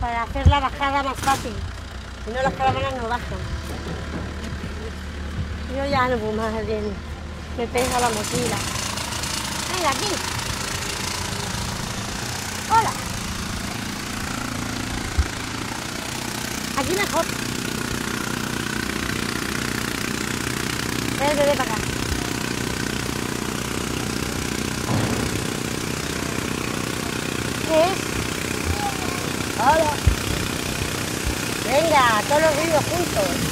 para hacer la bajada más fácil. Si no, las caravanas no bajan. Yo ya no puedo más, me pesa la mochila. Venga, aquí. Hola. Aquí mejor. Ven el bebé para acá. ¿Qué es? Hola. Venga, todos los ruidos juntos.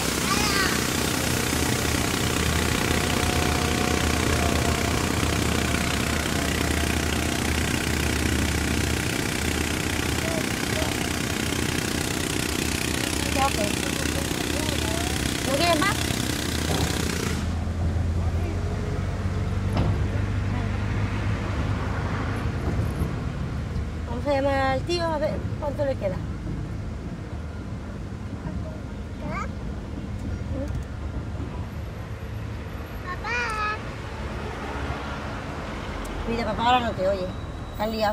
¿Qué haces? ¿No quieres más? Vamos a llamar al tío a ver cuánto le queda. Papá. Mira, papá ahora no te oye. Están liados.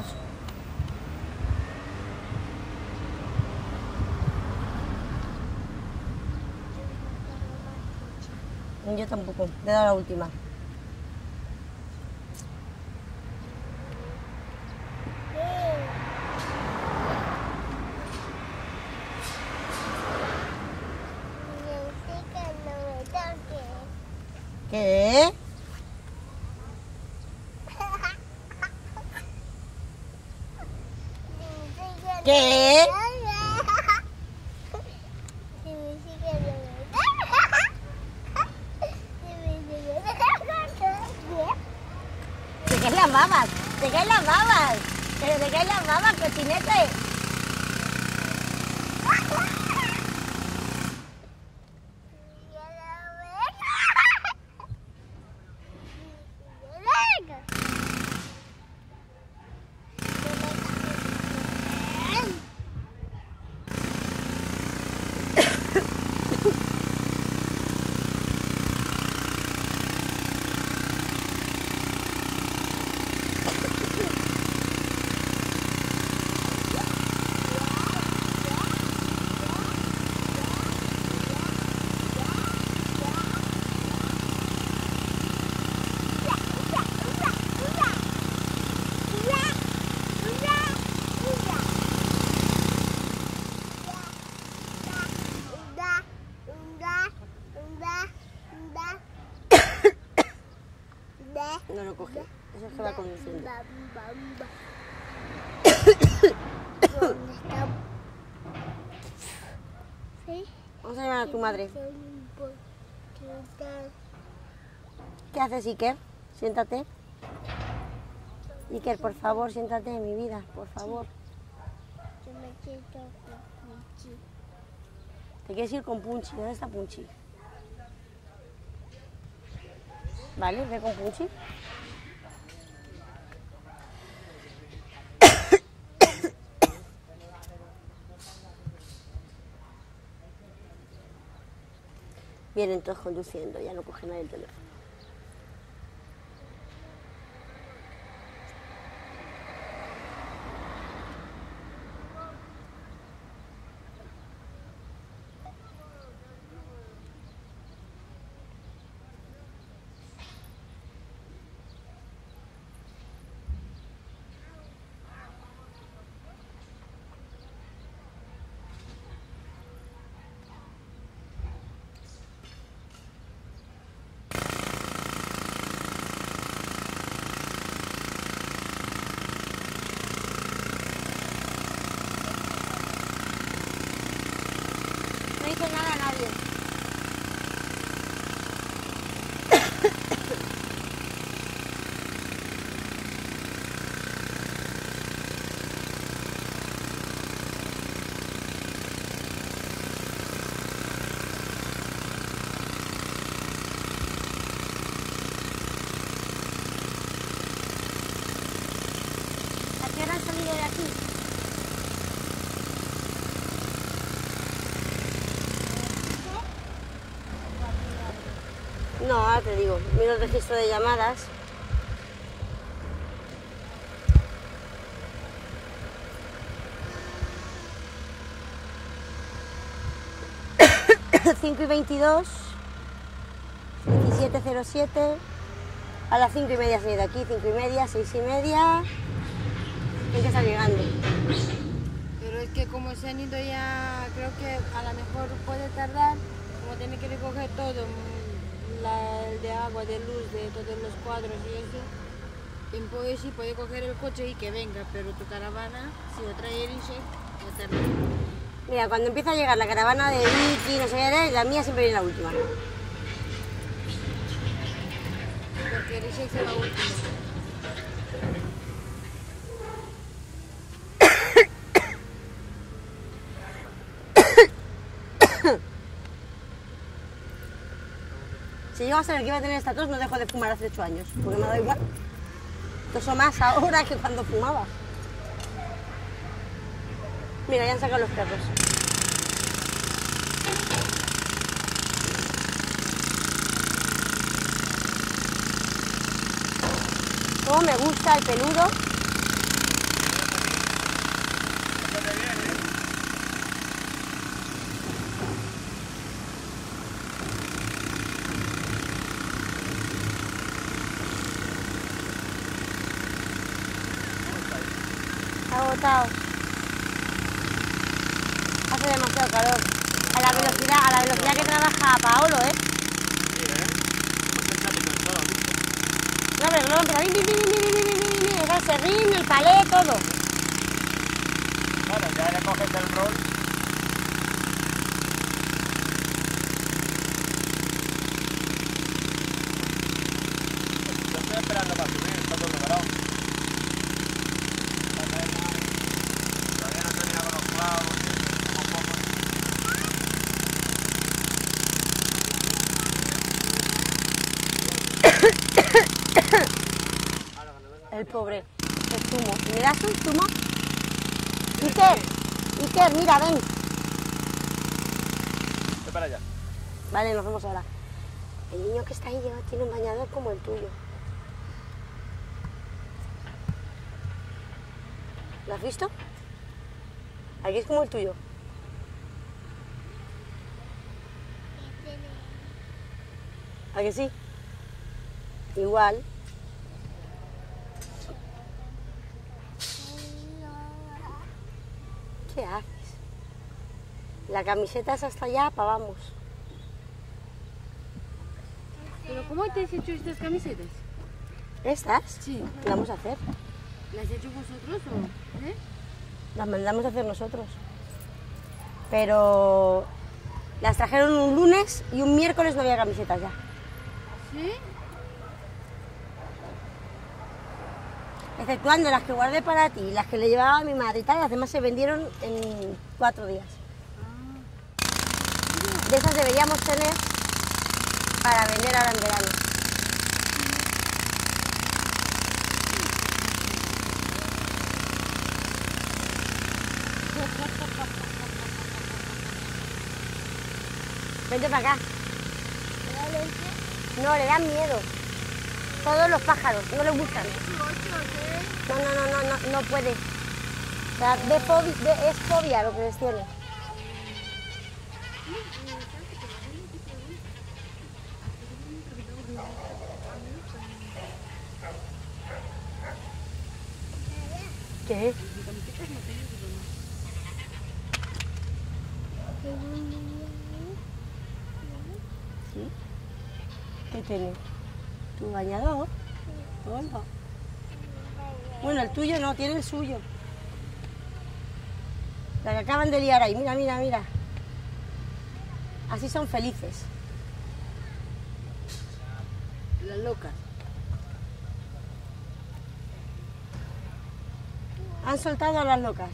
Yo tampoco. Le he dado la última. ¿Qué? ¿Qué? ¡Te caen las babas! ¡Te caen las babas! ¡Pero te caen las babas, cochinete! No lo coge, eso se va conduciendo. ¿Dónde está? ¿Sí? Vamos a llamar a tu madre. ¿Qué haces, Iker? Siéntate. Iker, por favor, siéntate, mi vida, por favor. Yo me siento con Punchi. ¿Te quieres ir con Punchi? ¿Dónde está Punchi? Vale, ve con Punchi. Vienen todos conduciendo, ya no coge nadie el teléfono. No dice nada a nadie. ¿A qué hora han salido de aquí? No, ahora te digo, miro el registro de llamadas. 5:22, 17:07. A las 5:30 se ha ido aquí, 5:30, 6:30. Hay que estar llegando. Pero es que como se han ido ya, creo que a lo mejor puede tardar, como tiene que recoger todo, el de agua, de luz, de todos los cuadros y eso. Pues sí puede coger el coche y que venga, pero tu caravana, si lo trae Erishek, va a tardar. Mira, cuando empieza a llegar la caravana de Vicky, no sé qué, la mía siempre viene la última. Porque Erishek se va último. Si llego a saber que iba a tener esta tos, no dejo de fumar hace 8 años, porque me da igual. Toso más ahora que cuando fumaba. Mira, ya han sacado los perros. Cómo me gusta el peludo. Agotado. Hace demasiado calor. A la velocidad que trabaja Paolo, ¿eh? No, pero mira, el serrín, el palé, todo. Bueno, ya le coges el rol. Yo estoy esperando para subir, está todo preparado. Todavía no tenía con los clavos, como poco. El pobre, el zumo. ¿Me das un zumo? Iker, mira, ven. Ve para allá. Vale, nos vemos ahora. El niño que está ahí tiene un bañador como el tuyo. ¿Lo has visto? Aquí es como el tuyo. ¿A que sí? Igual. ¿Qué haces? La camiseta es hasta allá, para vamos. ¿Pero cómo te has hecho estas camisetas? ¿Estas? Sí. ¿Qué vamos a hacer? ¿Las has hecho vosotros o...? Las mandamos a hacer nosotros. Pero las trajeron un lunes y un miércoles no había camisetas ya. ¿Sí? Exceptuando las que guardé para ti y las que le llevaba a mi madre y tal, las demás se vendieron en 4 días. De esas deberíamos tener para vender ahora en verano. Vente para acá. No, le dan miedo. Todos los pájaros, no le gustan. No puede. O sea, es fobia lo que les tiene. ¿Qué? ¿Sí? ¿Qué tiene? ¿Tu bañador? Hola. Bueno, el tuyo no, tiene el suyo. La que acaban de liar ahí, mira. Así son felices. Las locas. Han soltado a las locas.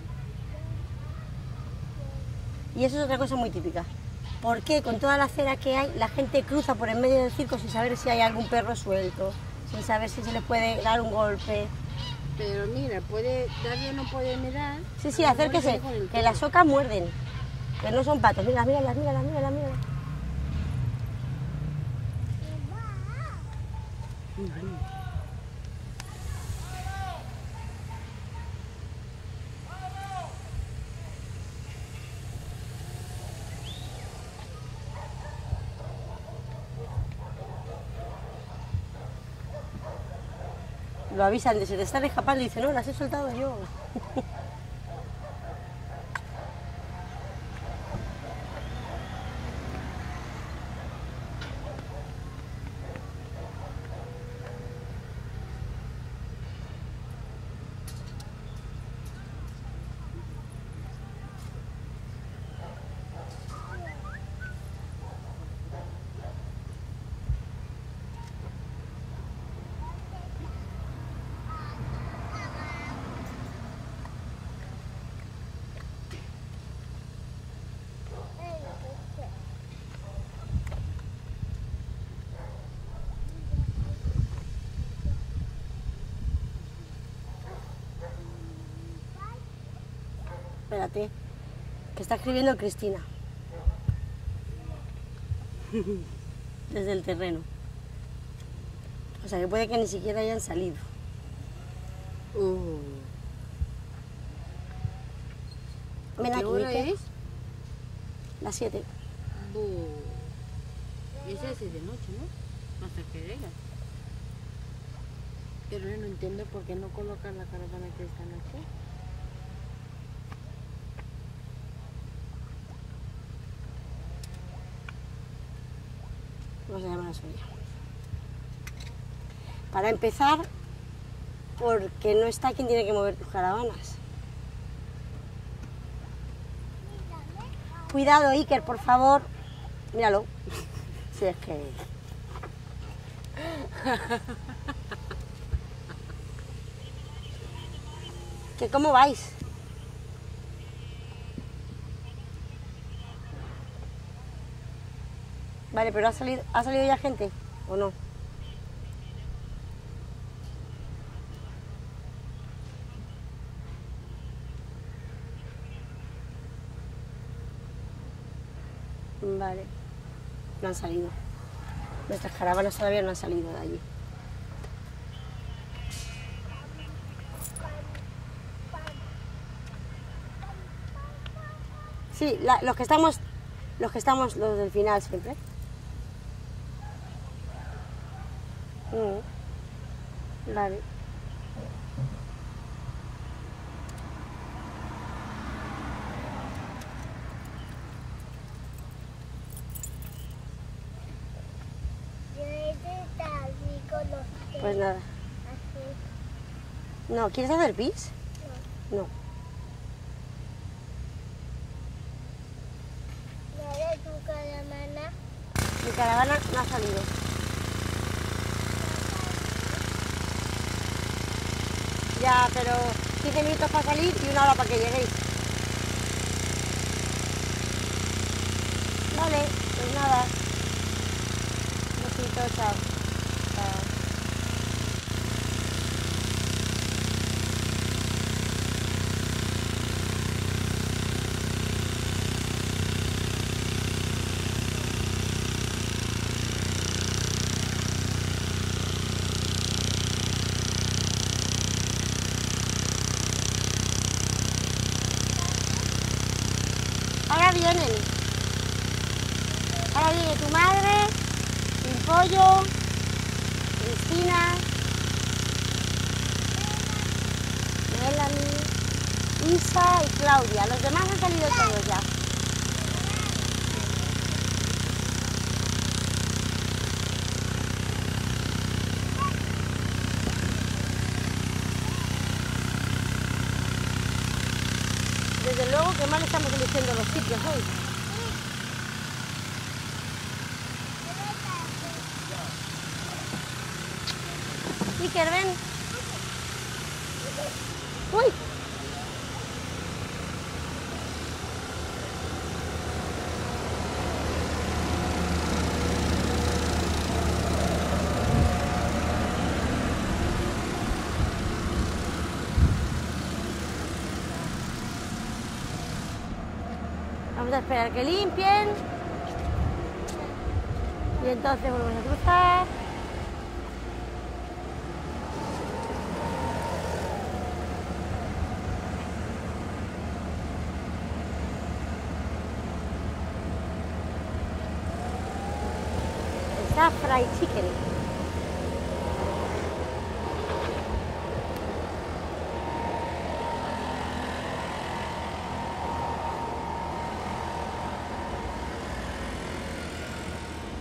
Y eso es otra cosa muy típica. ¿Por qué con toda la acera que hay la gente cruza por en medio del circo sin saber si hay algún perro suelto, sin saber si se le puede dar un golpe? Pero mira, nadie no puede mirar. Sí, acérquese, que las ocas muerden, que no son patos. Mira. lo avisan de si te están escapando y dice, no, las he soltado yo. Espérate, que está escribiendo Cristina. Desde el terreno. O sea que puede que ni siquiera hayan salido. Ven aquí, ¿Qué hora ¿viste? es? Las 7. Ese es de noche, ¿no? Hasta que llega. Pero yo no entiendo por qué no colocan la caravana que están aquí. Vamos a llamar a Sonia. Para empezar, porque no está quien tiene que mover tus caravanas. Cuidado, Iker, por favor. Míralo. Si es que... ¿Que cómo vais? Vale, pero ¿ha salido ya gente o no? Vale, no han salido. Nuestras caravanas todavía no han salido de allí. Sí, los que estamos los del final siempre. Vale. Pues nada. No, ¿quieres hacer pis? No. ¿Tu caravana? Mi caravana no ha salido. Ya, pero 15 minutos para salir y 1 hora para que lleguéis. Vale, pues nada. Besito, chao. Chao. Ahora vienen. Ahora viene tu madre, el pollo, Cristina, Melanie, Isa y Claudia. Los demás han salido todos ya. Desde luego que mal estamos eligiendo los sitios hoy. Iker, ven. Uy. Vamos a esperar que limpien. Y entonces volvemos a cruzar. Está fried chicken.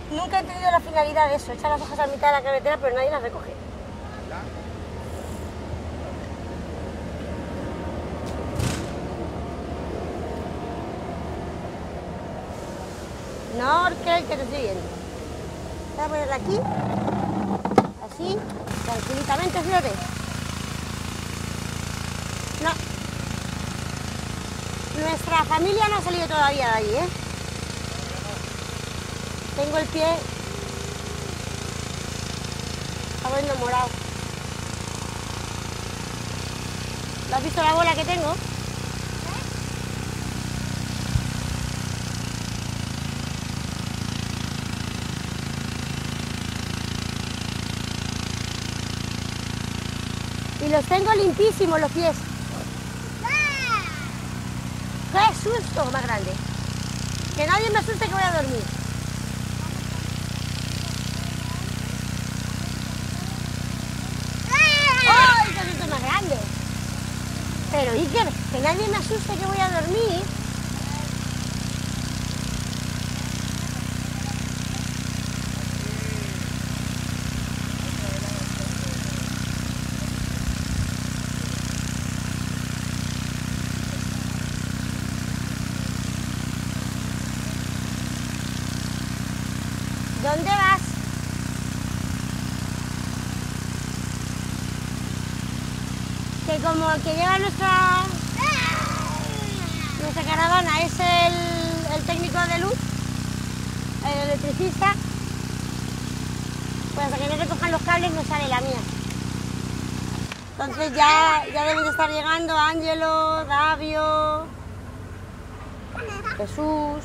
Nunca he entendido la finalidad de eso, echar las hojas a mitad de la carretera pero nadie las recoge. No, que te estoy viendo. Voy a ponerla aquí, así, tranquilitamente, fíjate. No. Nuestra familia no ha salido todavía de allí, ¿eh? Tengo el pie... Está poniendo morado. ¿Lo has visto la bola que tengo? Y los tengo limpísimos los pies. ¡Qué susto más grande! Que nadie me asuste que voy a dormir. ¡Ay, qué susto más grande! Pero Iker, que nadie me asuste que voy a dormir. ¿Dónde vas? Que como el que lleva nuestra caravana es el técnico de luz, el electricista, pues hasta que no recojan los cables no sale la mía. Entonces ya deben de estar llegando Ángelo, Gabio, Jesús.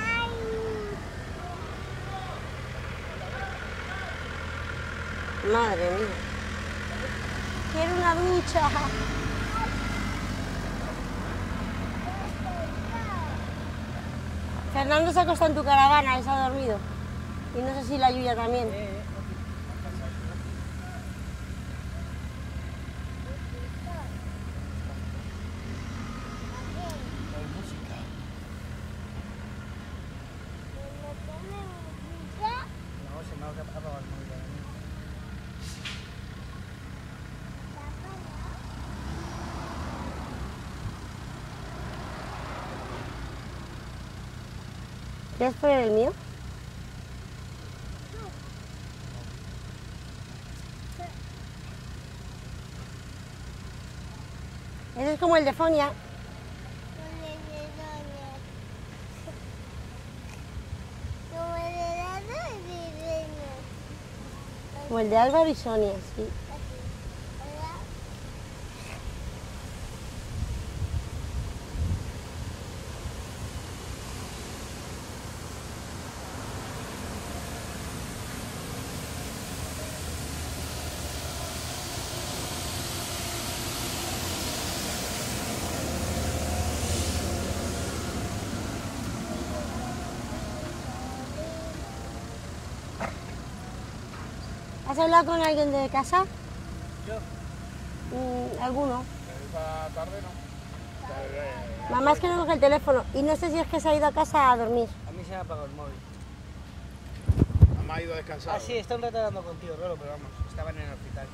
Madre mía. Quiero una ducha. Fernando se ha acostado en tu caravana y se ha dormido. Y no sé si la Yuya también. ¿Quieres poner el mío? Ese es como el de Fonia. Como el de Álvaro y Sonia, sí. ¿Has hablado con alguien de casa? Yo. ¿Alguno? Esta tarde no. Mamá es que no coge el teléfono y no sé si es que se ha ido a casa a dormir. A mí se me ha apagado el móvil. Mamá ha ido a descansar. Ah, sí, está un rato hablando contigo, Rolo, pero vamos, estaban en el hospital.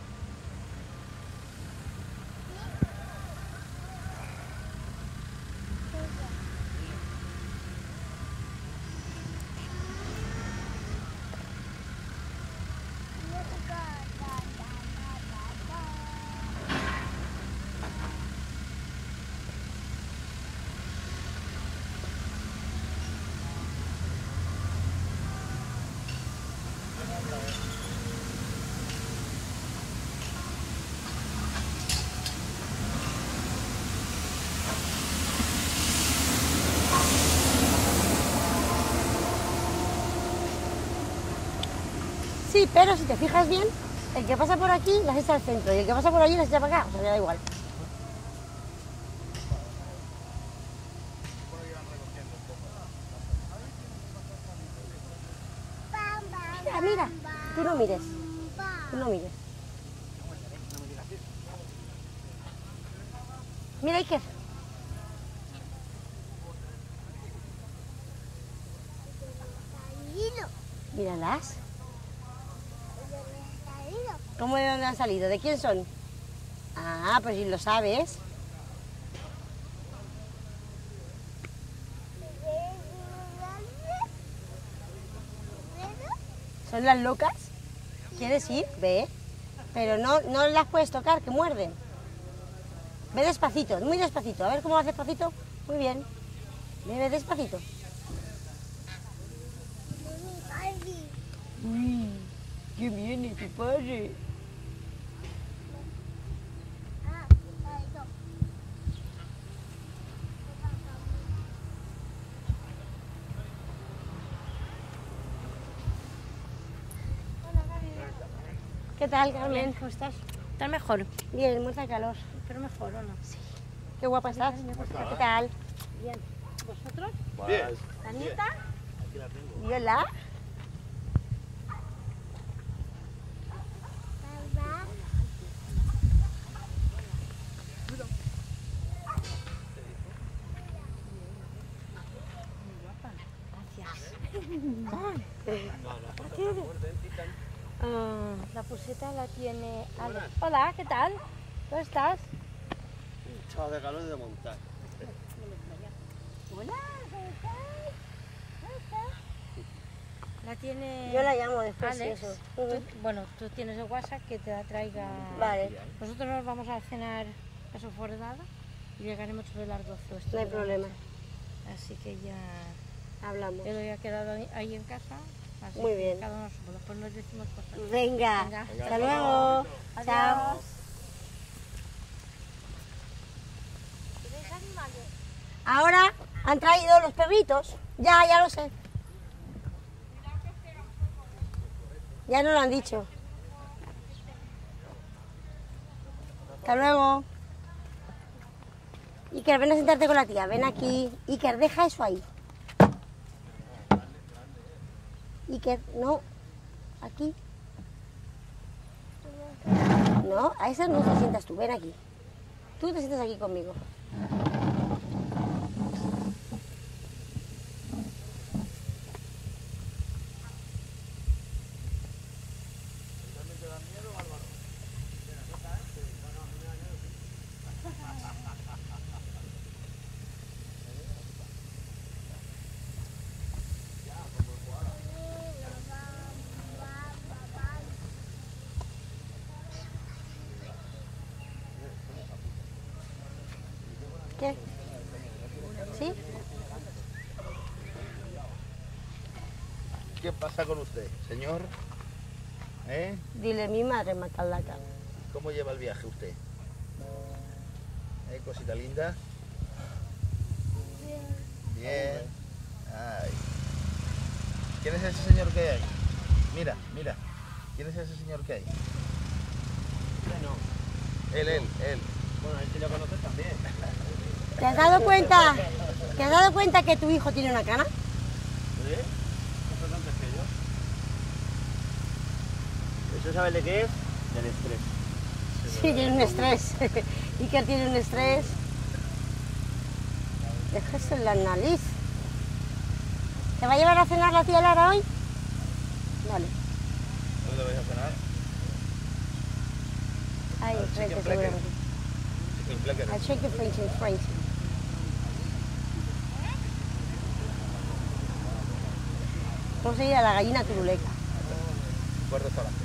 Sí, pero si te fijas bien, el que pasa por aquí las echa al centro y el que pasa por allí las echa para acá, o sea, le da igual. Mira, mira, tú no mires, tú no mires. Mira, Iker. Míralas. ¿Cómo de dónde han salido? ¿De quién son? Ah, pues si lo sabes. ¿Son las locas? ¿Quieres ir? Ve. Pero no las puedes tocar, que muerden. Ve despacito, muy despacito. A ver cómo vas despacito. Muy bien. Ve despacito. Uy, ¿quién viene? Tu padre. ¿Qué tal, Carmen? ¿Cómo estás? ¿Estás mejor? Bien, mucha calor. Pero mejor, ¿o no? Sí. Qué guapa estás. ¿Qué tal? Bien. ¿Vosotros? Bien. ¿La nieta? Viola. La pulseta la tiene Ale. Hola, ¿qué tal? ¿Cómo estás? Chaval de calor de montar. Hola, ¿cómo estás? ¿Cómo estás? La tiene... Yo la llamo después, Alex. sí, eso. Bueno, tú tienes el WhatsApp que te la traiga... Vale. Nosotros nos vamos a cenar a su fornada y llegaremos sobre las 12. No hay problema. Así que ya... Hablamos. Yo lo había quedado ahí en casa. Así Muy que bien. cada uno supo. Después nos decimos cosas. Venga. Venga. Hasta luego. Chao. Adiós. Ahora han traído los perritos. Ya lo sé. Ya nos lo han dicho. Hasta luego. Iker, ven a sentarte con la tía. Ven aquí. Iker, deja eso ahí. Iker, no. Aquí. No, a esa no te sientas tú. Ven aquí. Tú te sientas aquí conmigo. ¿Qué? ¿Sí? ¿Qué pasa con usted, señor? Dile, mi madre Macalaca. ¿Cómo lleva el viaje usted? Cosita linda. Bien. Ay. ¿Quién es ese señor que hay? Mira. ¿Quién es ese señor que hay? Él. Bueno, él si lo conoces también. ¿Te has dado cuenta? ¿Te has dado cuenta que tu hijo tiene una cana? ¿Sí? ¿Eso es antes que yo? ¿Eso sabes de qué es? Del estrés. Sí, tiene un estrés. Iker tiene un estrés. Déjese en la nariz. ¿Te va a llevar a cenar la tía Lara hoy? Vale. ¿Dónde vais a cenar? Ahí, Al enfrente, chicken flecker. seguramente. Chicken flecker. Al chicken French. Vamos a ir a la gallina turuleca. Buen restaurante.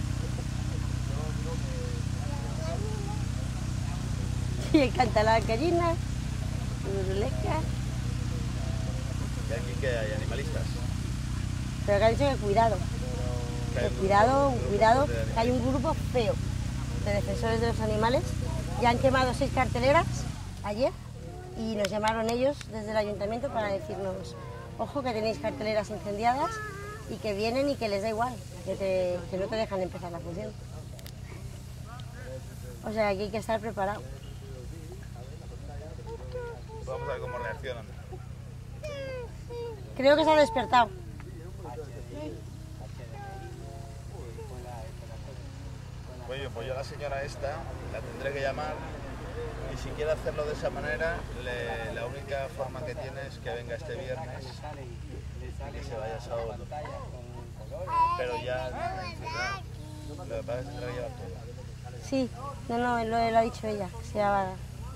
Sí, encanta la gallina turuleca. ¿Y aquí qué hay? ¿Animalistas? Pero que ha dicho que cuidado. Que hay Que un cuidado, grupo cuidado, de que animales. hay un grupo feo de defensores de los animales. Ya han quemado 6 carteleras ayer y nos llamaron ellos desde el ayuntamiento para decirnos, ojo que tenéis carteleras incendiadas y que vienen y que les da igual, que no te dejan empezar la función. O sea, que hay que estar preparado. Vamos a ver cómo reaccionan. Creo que se ha despertado. Bueno, pues yo a la señora esta la tendré que llamar y si quiere hacerlo de esa manera, la única forma que tiene es que venga este viernes y que se vaya sábado. pero ya en ciudad. Lo que pasa es que tendrá que llevar todo. Sí, no, lo ha dicho ella, que se llama.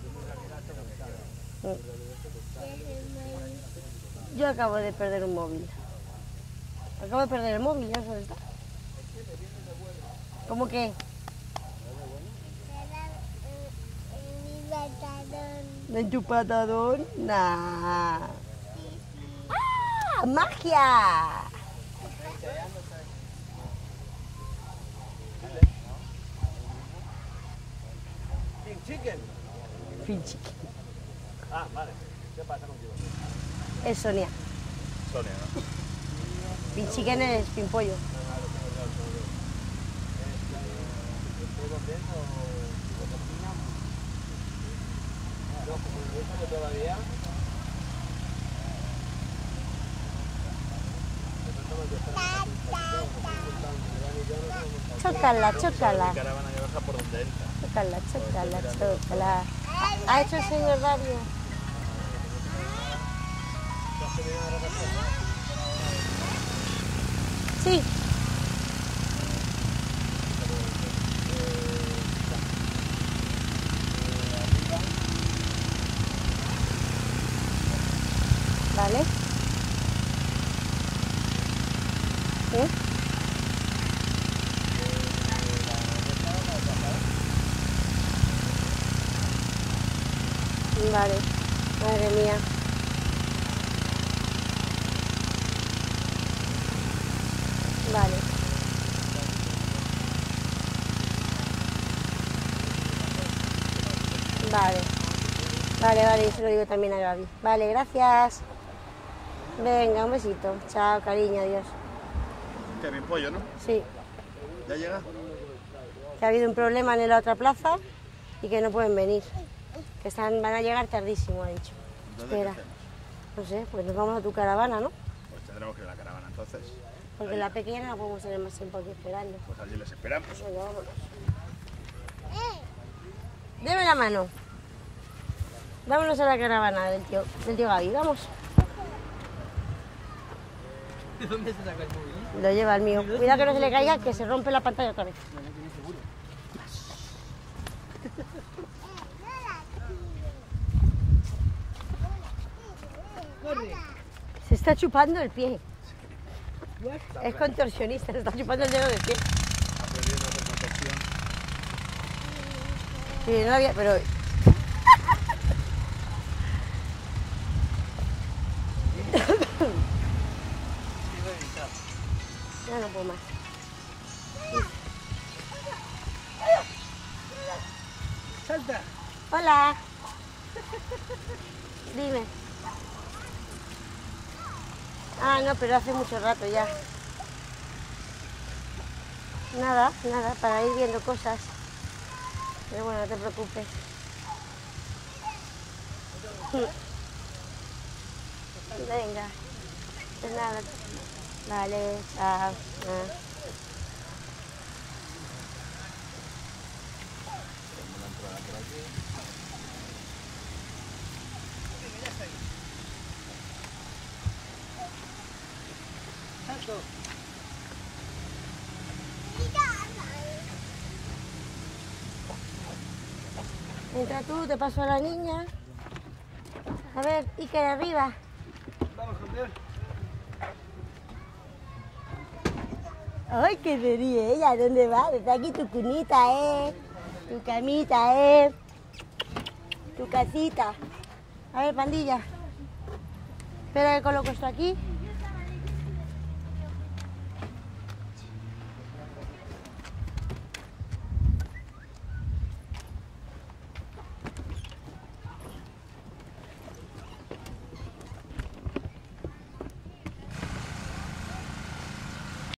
Yo acabo de perder un móvil. Acabo de perder el móvil, ya sabes. ¿Cómo que? ¿En tu patadón? Nah. ¡Ah! ¡Magia! Fin chicken. Ah, vale. ¿Qué pasa contigo? Es Sonia. Sonia, ¿no? Fin chicken es fin pollo. Chócala, chócala. La caravana que baja por donde entra. Chócala, chócala, chócala. ¿Ha hecho el señor Dario? Sí. Vale. ¿Eh? Vale, madre mía. Vale. Vale, se lo digo también a Gaby. Vale, gracias. Venga, un besito. Chao, cariño, adiós. Qué bien pollo, ¿no? Sí, ¿Ya llega? que ha habido un problema en la otra plaza y que no pueden venir. Que van a llegar tardísimo, ha dicho. Entonces, Espera. ¿qué hacemos? No sé, pues nos vamos a tu caravana, ¿no? Pues tendremos que ir a la caravana entonces. Porque la pequeña no podemos tener más tiempo aquí esperando. Pues allí les esperamos. Venga, vámonos. Deme la mano. Vámonos a la caravana del tío Gaby, vamos. ¿De dónde se saca el móvil? Lo lleva el mío. Cuidado que no se le caiga, que se rompe la pantalla otra vez. Se está chupando el pie. Es contorsionista, se está chupando el dedo del pie. Aprendiendo a hacer contorsión. Sí, no había, pero... Ya no puedo más. ¡Salta! Hola. Dime. Ah, no, pero hace mucho rato ya. Nada, para ir viendo cosas. Pero bueno, no te preocupes. Venga. Pues nada. Vale, chao. Entra tú, te paso a la niña. A ver, Iker, arriba. Vamos, campeón. Ay, qué se ríe ella. ¿Dónde va? Está aquí tu cunita, tu camita, tu casita. A ver, pandilla. Espera que coloco esto aquí.